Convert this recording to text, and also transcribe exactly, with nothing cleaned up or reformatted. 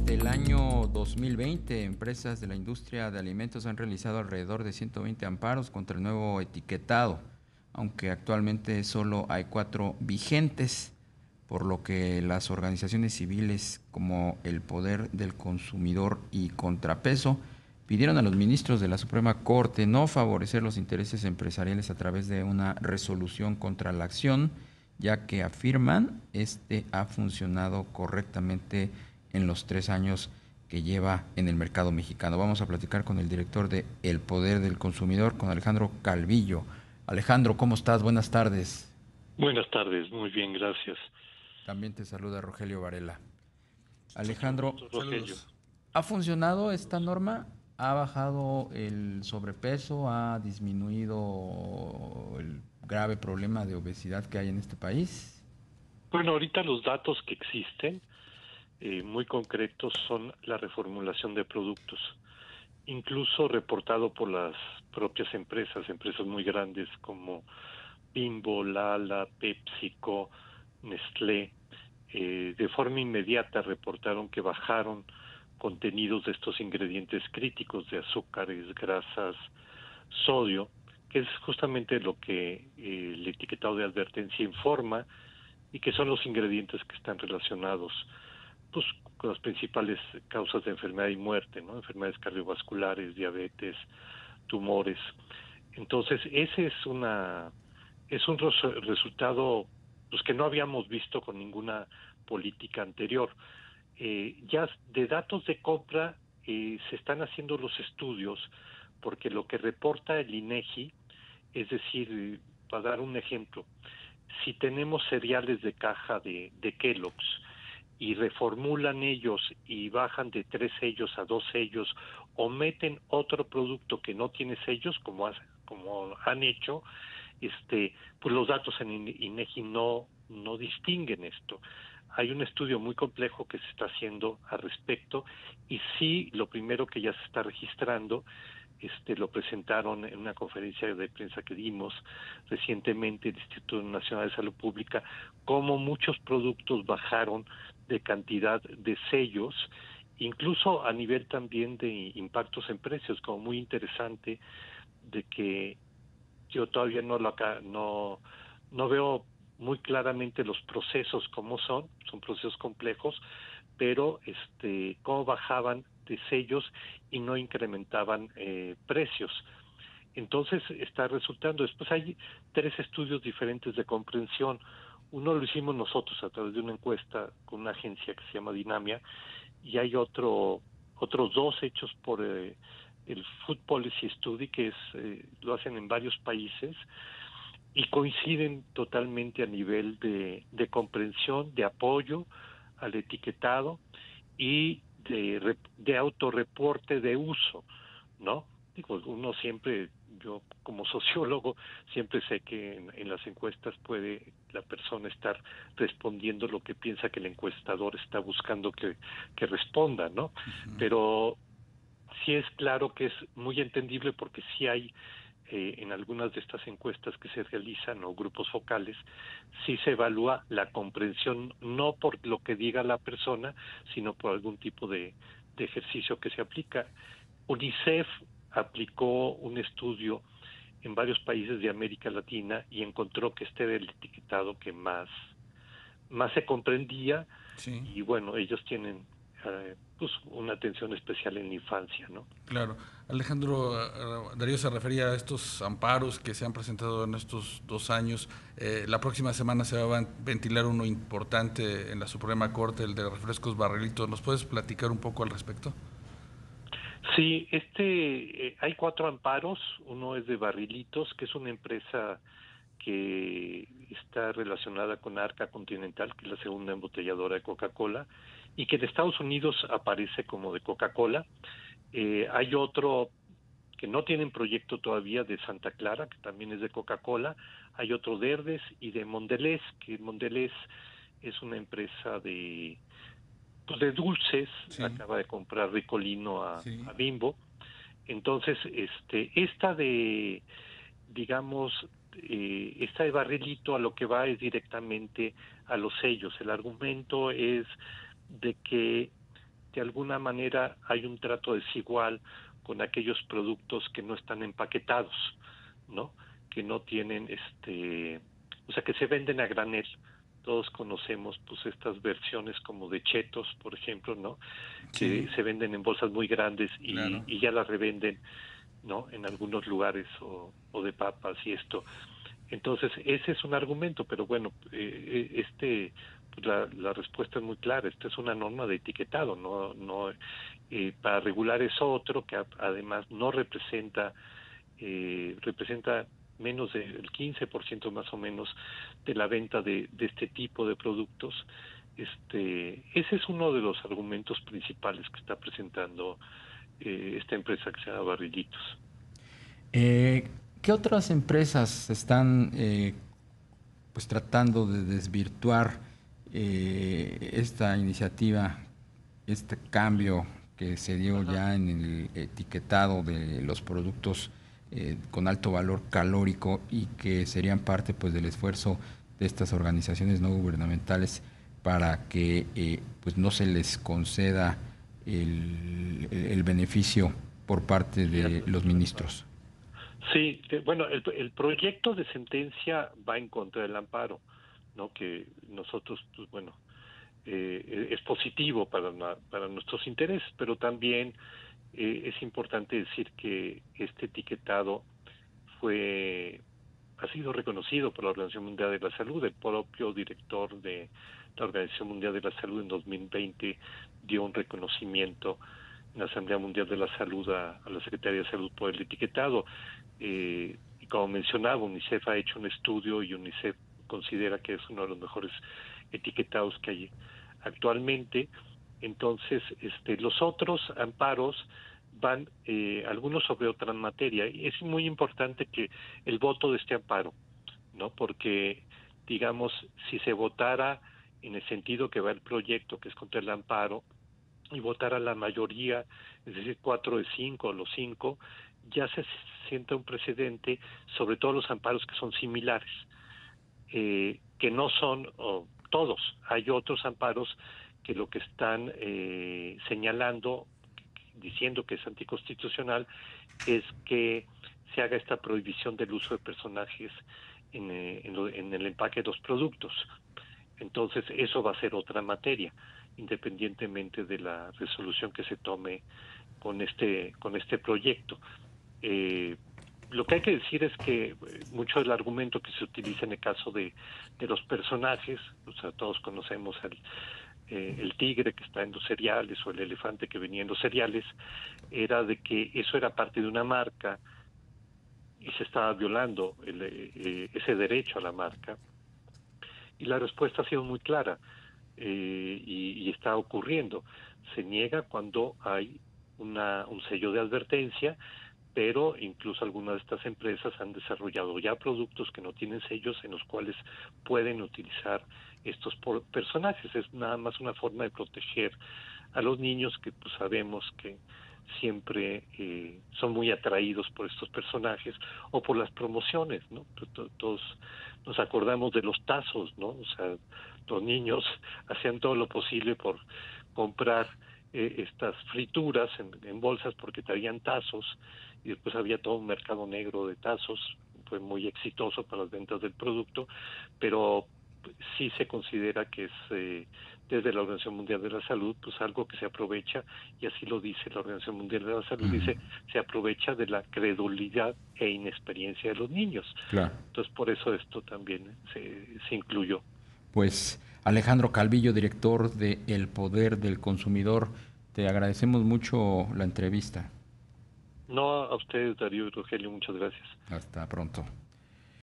Desde el año dos mil veinte, empresas de la industria de alimentos han realizado alrededor de ciento veinte amparos contra el nuevo etiquetado, aunque actualmente solo hay cuatro vigentes, por lo que las organizaciones civiles como el Poder del Consumidor y Contrapeso pidieron a los ministros de la Suprema Corte no favorecer los intereses empresariales a través de una resolución contra la acción, ya que afirman este ha funcionado correctamente en los tres años que lleva en el mercado mexicano. Vamos a platicar con el director de El Poder del Consumidor, con Alejandro Calvillo. Alejandro, ¿cómo estás? Buenas tardes. Buenas tardes, muy bien, gracias. También te saluda Rogelio Varela. Mucho Alejandro, gusto, Rogelio. saludos. ¿Ha funcionado esta norma? ¿Ha bajado el sobrepeso? ¿Ha disminuido el grave problema de obesidad que hay en este país? Bueno, ahorita los datos que existen, eh, muy concretos, son la reformulación de productos, incluso reportado por las propias empresas, empresas muy grandes como Bimbo, Lala, PepsiCo, Nestlé. Eh, de forma inmediata reportaron que bajaron contenidos de estos ingredientes críticos de azúcares, grasas, sodio, que es justamente lo que eh, el etiquetado de advertencia informa y que son los ingredientes que están relacionados pues con las principales causas de enfermedad y muerte, ¿no? Enfermedades cardiovasculares, diabetes, tumores. Entonces, ese es una es un res- resultado pues que no habíamos visto con ninguna política anterior. Eh, ya de datos de compra eh, se están haciendo los estudios porque lo que reporta el INEGI, es decir, eh, para dar un ejemplo, si tenemos cereales de caja de, de Kellogg's y reformulan ellos y bajan de tres sellos a dos sellos o meten otro producto que no tiene sellos como, ha- como han hecho, este, pues los datos en INEGI no, no distinguen esto. Hay un estudio muy complejo que se está haciendo al respecto y sí, lo primero que ya se está registrando, este, lo presentaron en una conferencia de prensa que dimos recientemente el Instituto Nacional de Salud Pública, cómo muchos productos bajaron de cantidad de sellos, incluso a nivel también de impactos en precios, como muy interesante de que yo todavía no lo acá, no no veo muy claramente los procesos cómo son, son procesos complejos, pero este cómo bajaban de sellos y no incrementaban eh, precios. Entonces está resultando. Después hay tres estudios diferentes de comprensión. Uno lo hicimos nosotros a través de una encuesta con una agencia que se llama Dinamia y hay otro otros dos hechos por eh, el Food Policy Study, que es eh, lo hacen en varios países y coinciden totalmente a nivel de, de comprensión, de apoyo al etiquetado y de, de autorreporte de uso, ¿no? Digo, uno siempre, yo como sociólogo, siempre sé que en, en las encuestas puede la persona estar respondiendo lo que piensa que el encuestador está buscando que, que responda, ¿no? Uh-huh. Pero sí es claro que es muy entendible porque sí hay eh, en algunas de estas encuestas que se realizan o grupos focales, sí se evalúa la comprensión no por lo que diga la persona, sino por algún tipo de, de ejercicio que se aplica. UNICEF aplicó un estudio en varios países de América Latina y encontró que este era el etiquetado que más, más se comprendía Sí. y bueno, ellos tienen eh, pues una atención especial en la infancia, ¿no? Claro. Alejandro, eh, Darío se refería a estos amparos que se han presentado en estos dos años. Eh, la próxima semana se va a ventilar uno importante en la Suprema Corte, el de refrescos Barrilito. ¿Nos puedes platicar un poco al respecto? Sí, este, eh, hay cuatro amparos. Uno es de Barrilitos, que es una empresa que está relacionada con Arca Continental, que es la segunda embotelladora de Coca-Cola, y que en Estados Unidos aparece como de Coca-Cola. Eh, hay otro que no tienen proyecto todavía de Santa Clara, que también es de Coca-Cola. Hay otro de Herdes y de Mondelez, que Mondelez es una empresa de pues de dulces, Sí, acaba de comprar Ricolino a, sí. a Bimbo. Entonces, este, esta de, digamos, eh, esta de Barrilito a lo que va es directamente a los sellos. El argumento es de que de alguna manera hay un trato desigual con aquellos productos que no están empaquetados, ¿no? Que no tienen, este, o sea, que se venden a granel. Todos conocemos, pues, estas versiones como de Chetos, por ejemplo, ¿no? Que Sí, se venden en bolsas muy grandes y, claro. y ya las revenden, ¿no? En algunos lugares, o, o de papas y esto. Entonces, ese es un argumento, pero bueno, eh, este, pues, la, la respuesta es muy clara. Esta es una norma de etiquetado, no, no, eh, para regular eso otro que a- además no representa, eh, representa menos del quince por ciento más o menos de la venta de, de este tipo de productos. Este, ese es uno de los argumentos principales que está presentando eh, esta empresa que se llama Barrillitos. Eh, ¿Qué otras empresas están eh, pues tratando de desvirtuar eh, esta iniciativa, este cambio que se dio Ajá. ya en el etiquetado de los productos eh, con alto valor calórico y que serían parte pues del esfuerzo de estas organizaciones no gubernamentales para que eh, pues no se les conceda el, el beneficio por parte Sí, de al, los al amparo. ministros? Sí, que, bueno, el, el proyecto de sentencia va en contra del amparo, ¿no? Que nosotros, pues bueno, eh, es positivo para, na- para nuestros intereses, pero también eh, es importante decir que este etiquetado fue ha sido reconocido por la Organización Mundial de la Salud. El propio director de la Organización Mundial de la Salud en dos mil veinte dio un reconocimiento en la Asamblea Mundial de la Salud a, a la Secretaría de Salud por el etiquetado. Eh, y como mencionaba, UNICEF ha hecho un estudio y UNICEF considera que es uno de los mejores etiquetados que hay actualmente. Entonces, este, los otros amparos van eh, algunos sobre otra materia, y es muy importante que el voto de este amparo, ¿no? Porque, digamos, si se votara en el sentido que va el proyecto, que es contra el amparo, y votara la mayoría, es decir, cuatro de cinco, los cinco, ya se sienta un precedente sobre todos los amparos que son similares, eh, que no son oh, todos. Hay otros amparos que lo que están eh, señalando, diciendo que es anticonstitucional, es que se haga esta prohibición del uso de personajes en, eh, en, lo, en el empaque de los productos. Entonces, eso va a ser otra materia, independientemente de la resolución que se tome con este, con este proyecto. Eh, lo que hay que decir es que eh, mucho del argumento que se utiliza en el caso de, de los personajes, o sea, todos conocemos el, eh, el tigre que está en los cereales o el elefante que venía en los cereales, era de que eso era parte de una marca y se estaba violando el, eh, ese derecho a la marca. Y la respuesta ha sido muy clara, eh, y, y está ocurriendo. Se niega cuando hay una, un sello de advertencia, pero incluso algunas de estas empresas han desarrollado ya productos que no tienen sellos en los cuales pueden utilizar estos por, personajes. Es nada más una forma de proteger a los niños que pues sabemos que siempre eh, son muy atraídos por estos personajes o por las promociones, ¿no? Todos nos acordamos de los tazos, ¿no? O sea, los niños hacían todo lo posible por comprar eh, estas frituras en, en bolsas porque traían tazos, y después había todo un mercado negro de tazos. Fue muy exitoso para las ventas del producto, pero sí se considera que es eh, desde la Organización Mundial de la Salud pues algo que se aprovecha, y así lo dice la Organización Mundial de la Salud, Ujú. dice se aprovecha de la credulidad e inexperiencia de los niños. Claro. Entonces por eso esto también se, se incluyó. Pues Alejandro Calvillo, director de El Poder del Consumidor, te agradecemos mucho la entrevista. No, a ustedes, Darío y Rogelio, muchas gracias. Hasta pronto.